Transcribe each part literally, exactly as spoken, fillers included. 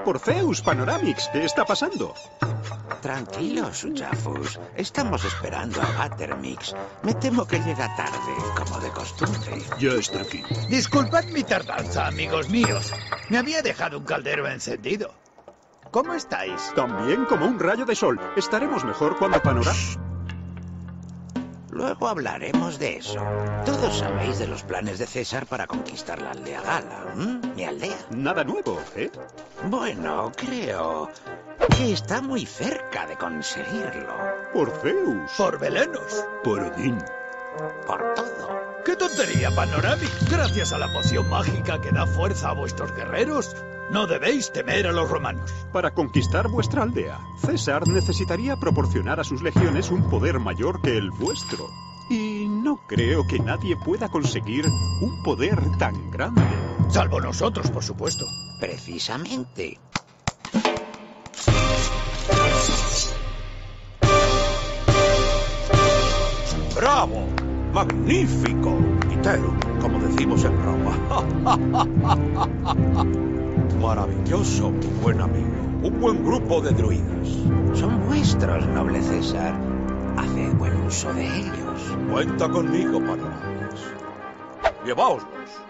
Por Zeus, Panoramix, ¿qué está pasando? Tranquilos, Uchafus. Estamos esperando a Buttermix. Me temo que llega tarde, como de costumbre. Ya está aquí. Disculpad mi tardanza, amigos míos. Me había dejado un caldero encendido. ¿Cómo estáis? También como un rayo de sol. Estaremos mejor cuando Panoramix... Luego hablaremos de eso. Todos sabéis de los planes de César para conquistar la aldea Gala. ¿Mm? Mi aldea. Nada nuevo, ¿eh? Bueno, creo que está muy cerca de conseguirlo. Por Zeus. Por Belenos. Por Odín. Por todo. ¡Qué tontería, Panoramix! Gracias a la poción mágica que da fuerza a vuestros guerreros, no debéis temer a los romanos. Para conquistar vuestra aldea, César necesitaría proporcionar a sus legiones un poder mayor que el vuestro. Y no creo que nadie pueda conseguir un poder tan grande. Salvo nosotros, por supuesto. Precisamente. ¡Bravo! ¡Magnífico! Iterum, como decimos en Roma. Maravilloso, mi buen amigo. Un buen grupo de druidas. Son vuestros, noble César. Haced buen uso de ellos. Cuenta conmigo, Panoramix. Lleváoslos.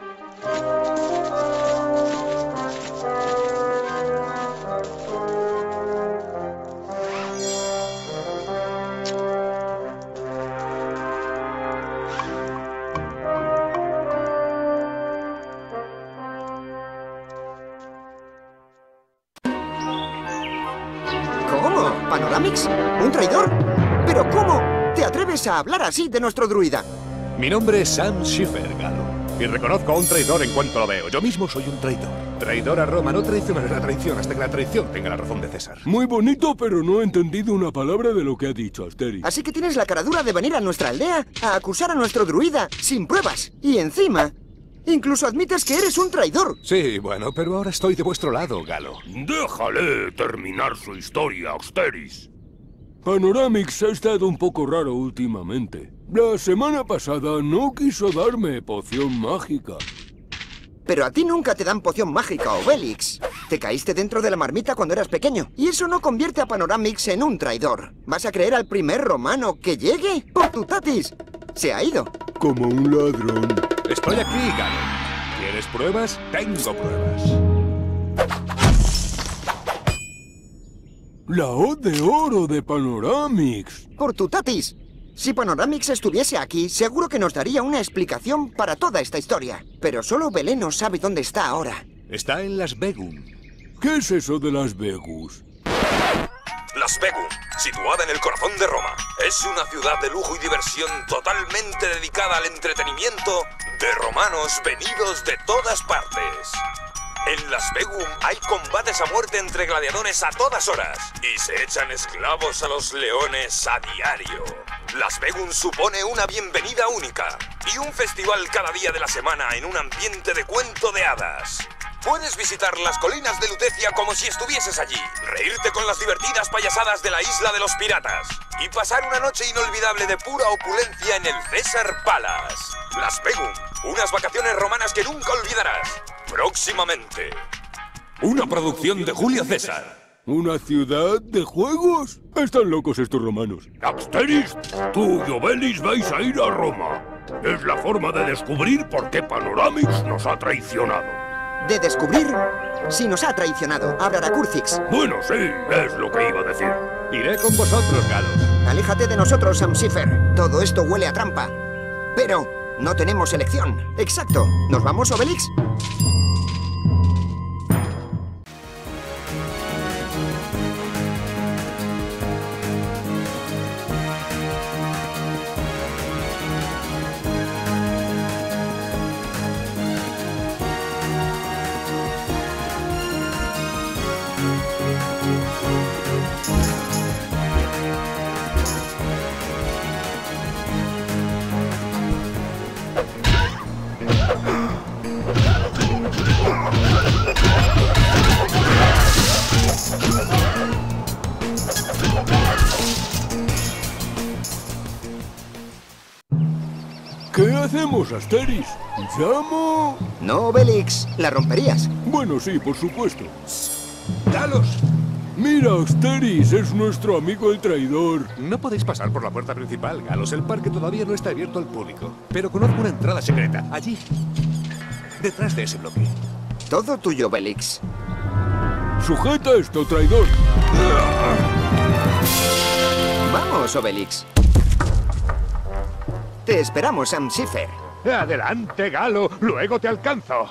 ¿Panoramix? ¿Un traidor? ¿Pero cómo te atreves a hablar así de nuestro druida? Mi nombre es Sam Schiffer, Galo. Y reconozco a un traidor en cuanto lo veo. Yo mismo soy un traidor. Traidor a Roma. No traicionaré la traición hasta que la traición tenga la razón de César. Muy bonito, pero no he entendido una palabra de lo que ha dicho Asterix. Así que tienes la caradura de venir a nuestra aldea a acusar a nuestro druida sin pruebas. Y encima... incluso admites que eres un traidor. Sí, bueno, pero ahora estoy de vuestro lado, Galo. Déjale terminar su historia, Asterix. Panoramix ha estado un poco raro últimamente. La semana pasada no quiso darme poción mágica. Pero a ti nunca te dan poción mágica, Obelix. Te caíste dentro de la marmita cuando eras pequeño. Y eso no convierte a Panoramix en un traidor. ¿Vas a creer al primer romano que llegue? ¡Por tu tatis! Se ha ido. Como un ladrón. Estoy aquí, Galo. ¿Quieres pruebas? Tengo pruebas. La hoz de oro de Panoramix. Por tu tatis. Si Panoramix estuviese aquí, seguro que nos daría una explicación para toda esta historia. Pero solo Beleno sabe dónde está ahora. Está en Las Begum. ¿Qué es eso de Las Vegus? Las Begum, situada en el corazón de Roma, es una ciudad de lujo y diversión totalmente dedicada al entretenimiento de romanos venidos de todas partes. En Las Begum hay combates a muerte entre gladiadores a todas horas y se echan esclavos a los leones a diario. Las Begum supone una bienvenida única y un festival cada día de la semana en un ambiente de cuento de hadas. Puedes visitar las colinas de Lutecia como si estuvieses allí, reírte con las divertidas payasadas de la isla de los piratas y pasar una noche inolvidable de pura opulencia en el César Palace. Las Begum, unas vacaciones romanas que nunca olvidarás. Próximamente. Una producción de Julio César. ¿Una ciudad de juegos? Están locos estos romanos. Asterix, tú y Obelix vais a ir a Roma. Es la forma de descubrir por qué Panoramix nos ha traicionado. De descubrir si nos ha traicionado. Abraracurcix. Bueno, sí, es lo que iba a decir. Iré con vosotros, Galo. Aléjate de nosotros, Sam Schiffer. Todo esto huele a trampa. Pero no tenemos elección. Exacto. ¿Nos vamos, Obelix? ¿Qué hacemos, Asterix? ¿Llamo? No, Obelix. La romperías. Bueno, sí, por supuesto. ¡Galos! Mira, Asteris, es nuestro amigo el traidor. No podéis pasar por la puerta principal, Galos. El parque todavía no está abierto al público. Pero conozco una entrada secreta, allí. Detrás de ese bloque. Todo tuyo, Obelix. Sujeta esto, traidor. Vamos, Obelix. Te esperamos, Sam Schiffer. Adelante, Galo. Luego te alcanzo.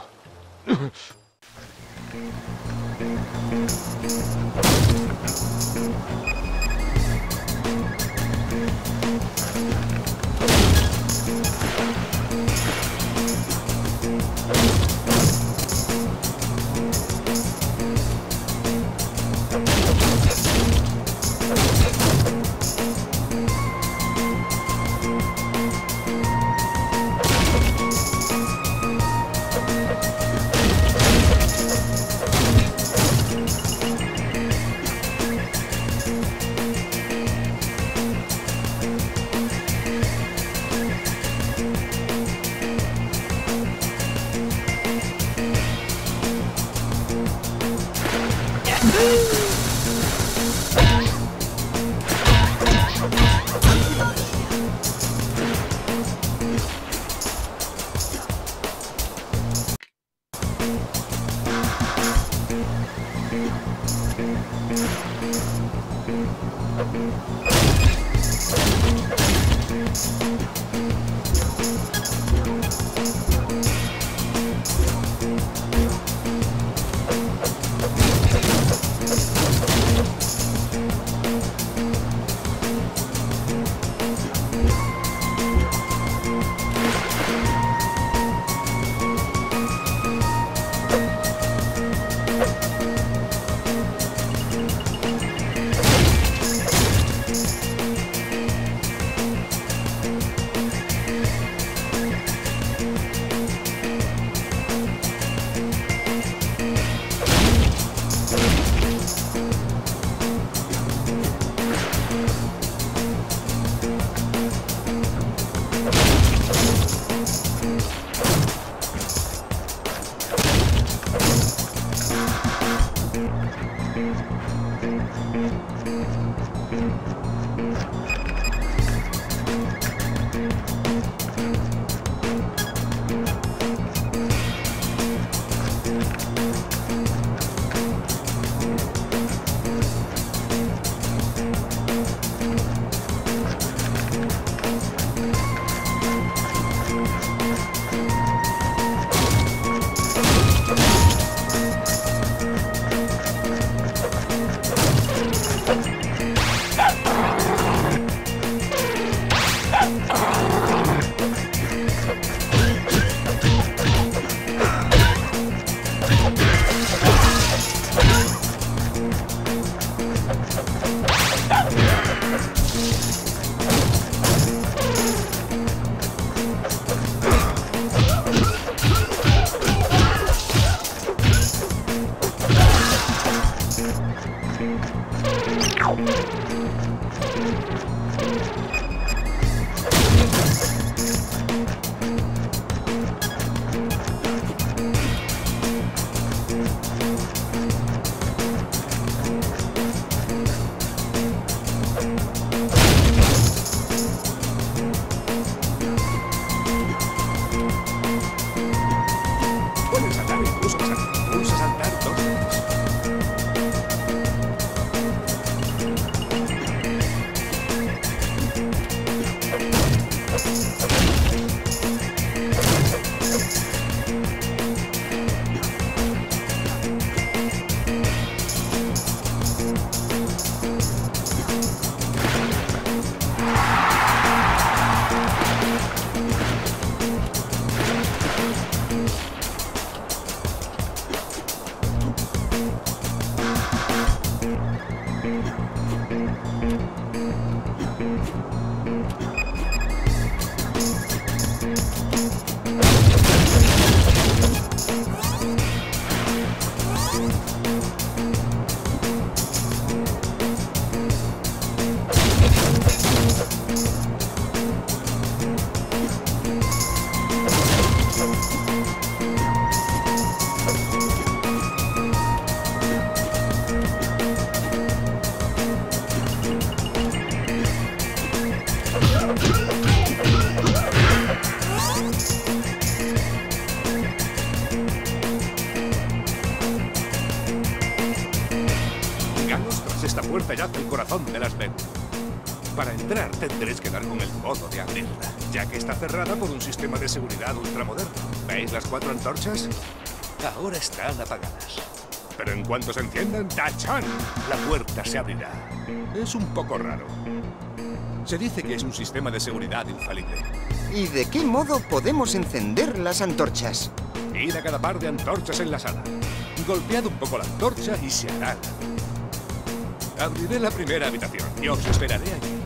entrar tendréis que dar con el modo de abrirla, ya que está cerrada por un sistema de seguridad ultramoderno. ¿Veis las cuatro antorchas? Ahora están apagadas. Pero en cuanto se enciendan, ¡tachán!, la puerta se abrirá. Es un poco raro. Se dice que es un sistema de seguridad infalible. ¿Y de qué modo podemos encender las antorchas? Id a cada par de antorchas en la sala. Golpead un poco la antorcha y se hará. Abriré la primera habitación y os esperaré allí.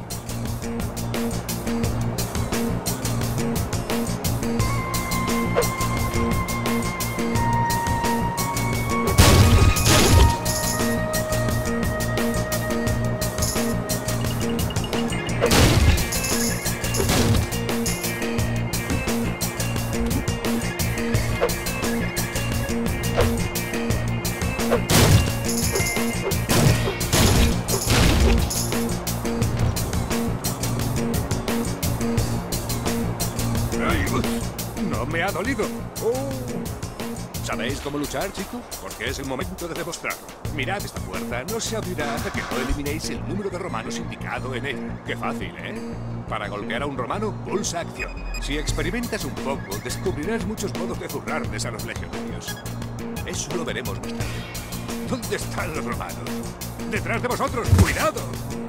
¡No me ha dolido! Oh. ¿Sabéis cómo luchar, chicos? Porque es el momento de demostrarlo. Mirad esta puerta, no se abrirá hasta que no eliminéis el número de romanos indicado en ella. ¡Qué fácil, eh! Para golpear a un romano, pulsa acción. Si experimentas un poco, descubrirás muchos modos de zurrarles a los legionarios. Eso lo veremos más tarde. ¿Dónde están los romanos? ¡Detrás de vosotros! ¡Cuidado!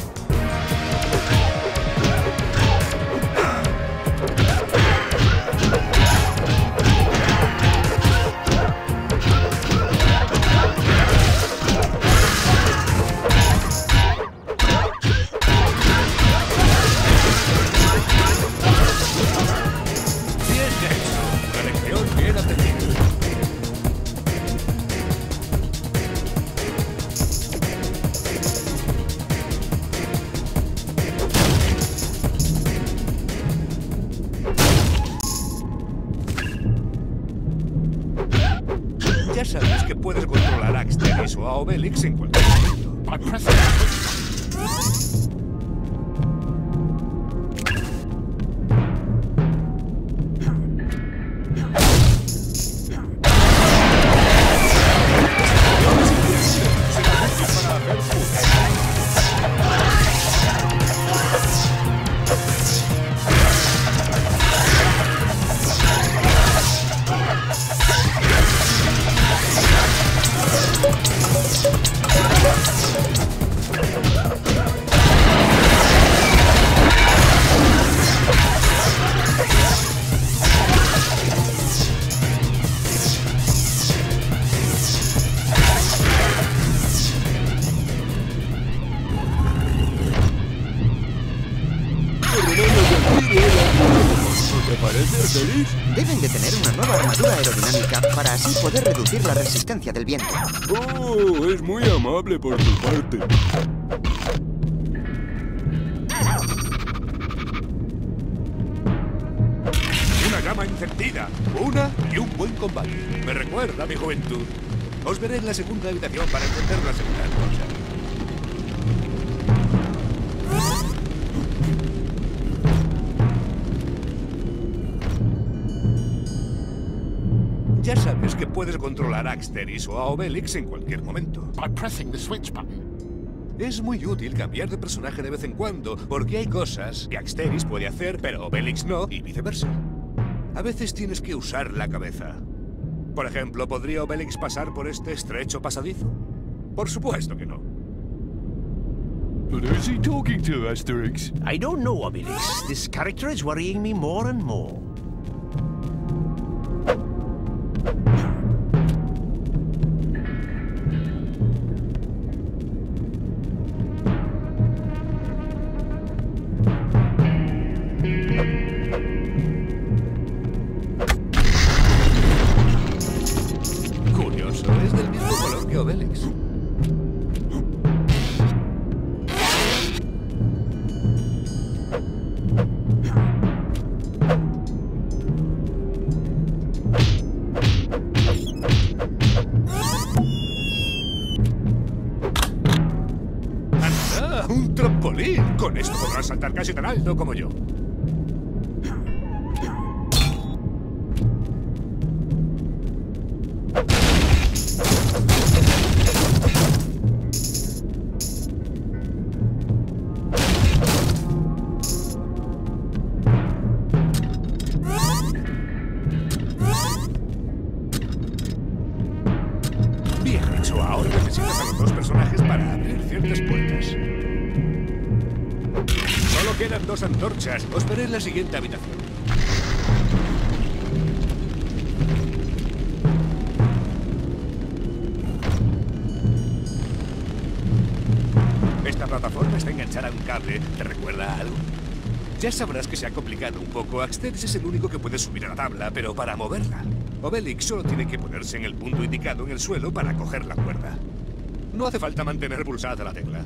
Ya sabes que puedes controlar a Axteris o a Obelix en cualquier momento. Deben de tener una nueva armadura aerodinámica para así poder reducir la resistencia del viento. Oh, es muy amable por tu parte. Una llama encendida, una y un buen combate. Me recuerda a mi juventud. Os veré en la segunda habitación para encender la segunda antorcha. Ya sabes que puedes controlar a Axteris o a Obelix en cualquier momento. By pressing the switch button. Es muy útil cambiar de personaje de vez en cuando, porque hay cosas que Axteris puede hacer, pero Obelix no, y viceversa. A veces tienes que usar la cabeza. Por ejemplo, ¿podría Obelix pasar por este estrecho pasadizo? Por supuesto que no. But who's he talking to, Asterix? I don't know, Obelix. This character is worrying me more and more. Curioso, es del mismo color que Obelix. ¡Anda! ¡Un trampolín! Con esto podrás saltar casi tan alto como yo. para abrir ciertas puertas. Solo quedan dos antorchas. Os veré en la siguiente habitación. Esta plataforma está enganchada a un cable. ¿Te recuerda a algo? Ya sabrás que se ha complicado un poco. Asterix es el único que puede subir a la tabla, pero para moverla. Obelix solo tiene que ponerse en el punto indicado en el suelo para coger la cuerda. No hace falta mantener pulsada la tecla.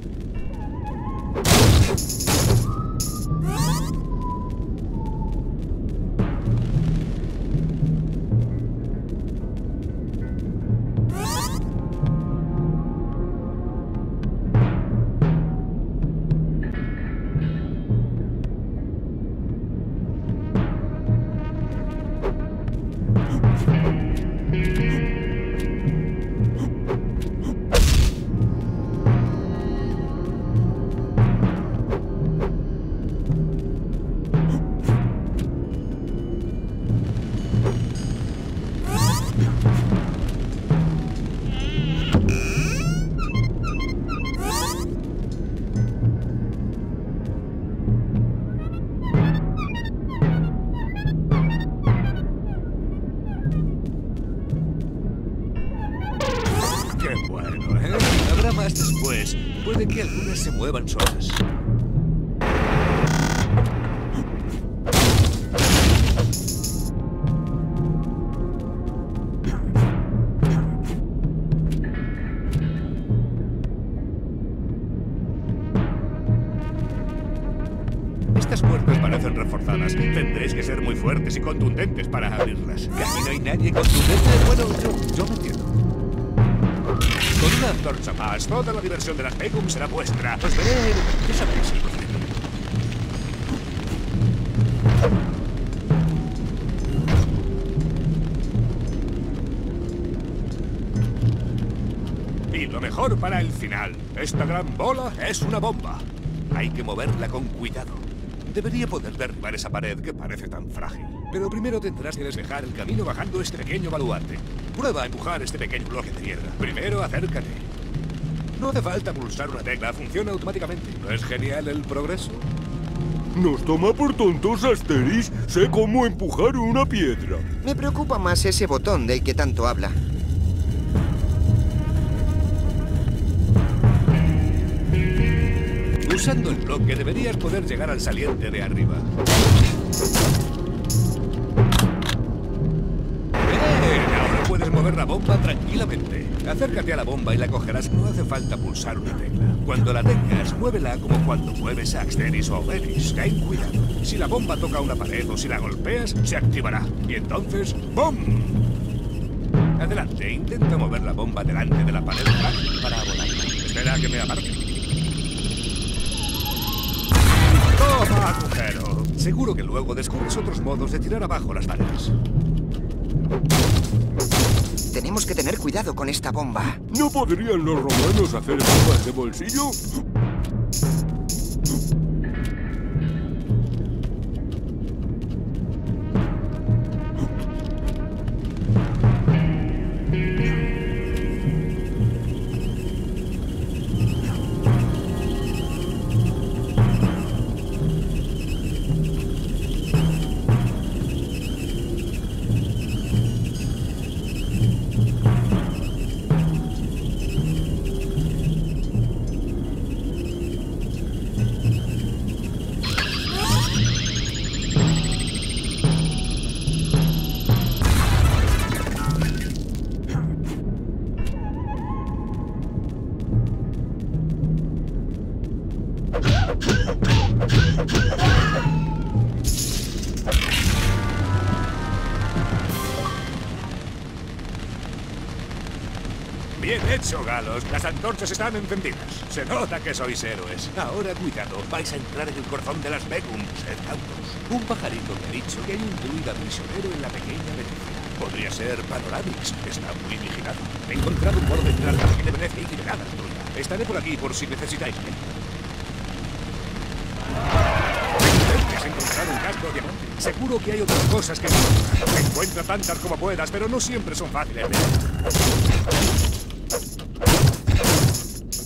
Qué bueno, ¿eh? Habrá más después. Puede que algunas se muevan solas. Estas puertas parecen reforzadas. Tendréis que ser muy fuertes y contundentes para abrirlas. Que aquí no hay nadie contundente. Bueno, yo, yo me entiendo. Con una antorcha más, toda la diversión de las Begum será vuestra. Os veré... ¿Qué sabéis el procedimiento? Y lo mejor para el final. Esta gran bola es una bomba. Hay que moverla con cuidado. Debería poder derribar esa pared que parece tan frágil. Pero primero tendrás que despejar el camino bajando este pequeño baluarte. Prueba a empujar este pequeño bloque de piedra. Primero, acércate. No hace falta pulsar una tecla, funciona automáticamente. ¿No es genial el progreso? Nos toma por tontos, Asterix. Sé cómo empujar una piedra. Me preocupa más ese botón del que tanto habla. Usando el bloque deberías poder llegar al saliente de arriba. ¡Bien! Ahora puedes mover la bomba tranquilamente. Acércate a la bomba y la cogerás. No hace falta pulsar una tecla. Cuando la tengas, muévela como cuando mueves a Asterix o Obelix. Ten cuidado. Si la bomba toca una pared o si la golpeas, se activará. Y entonces, ¡bum! Adelante, intenta mover la bomba delante de la pared frágil para volarla. Espera a que me aparte. ¡Toma, agujero! Seguro que luego descubres otros modos de tirar abajo las paredes. Tenemos que tener cuidado con esta bomba. ¿No podrían los romanos hacer bombas de bolsillo? Bien hecho, galos. Las antorchas están encendidas. Se nota que sois héroes. Ahora, cuidado. Vais a entrar en el corazón de las Begum. Sed cautos. Un pajarito me ha dicho que hay un druida prisionero en la pequeña Venecia. Podría ser Panoramix. Está muy vigilado. He encontrado un modo de entrar a la pequeña Venecia y liberar al druida. Estaré por aquí por si necesitáis. Has encontrado un casco diamante. Seguro que hay otras cosas que encontrar. Encuentra tantas como puedas, pero no siempre son fáciles de encontrar.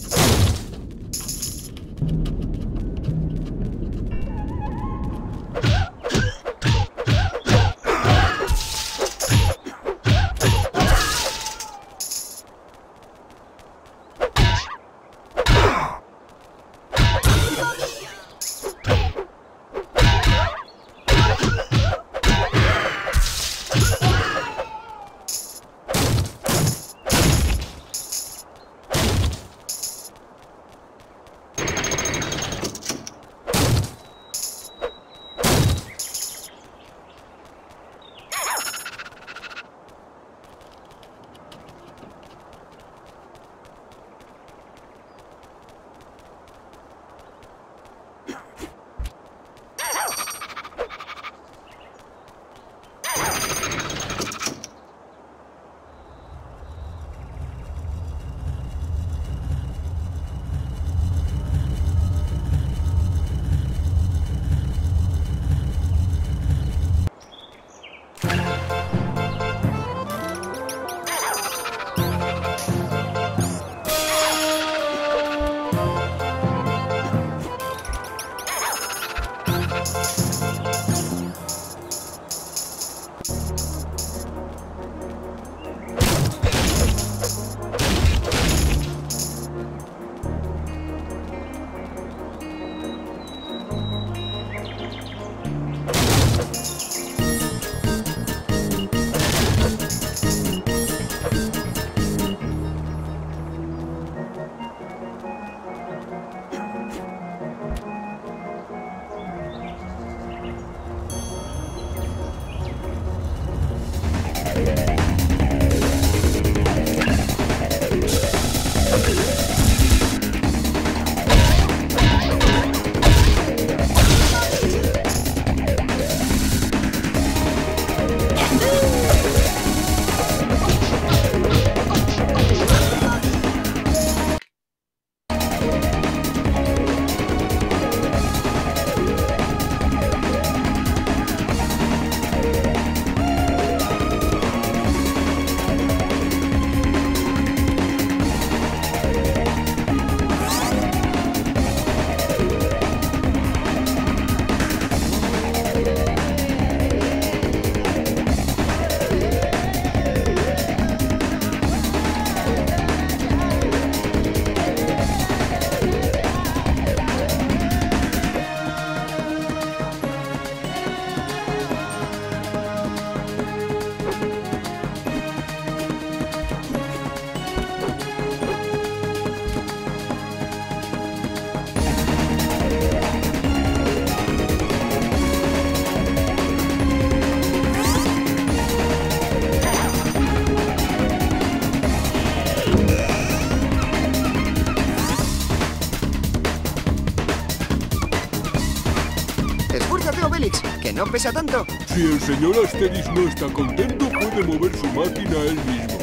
Esfuérzate, Obelix, que no pesa tanto. Si el señor Asterix no está contento, puede mover su máquina él mismo.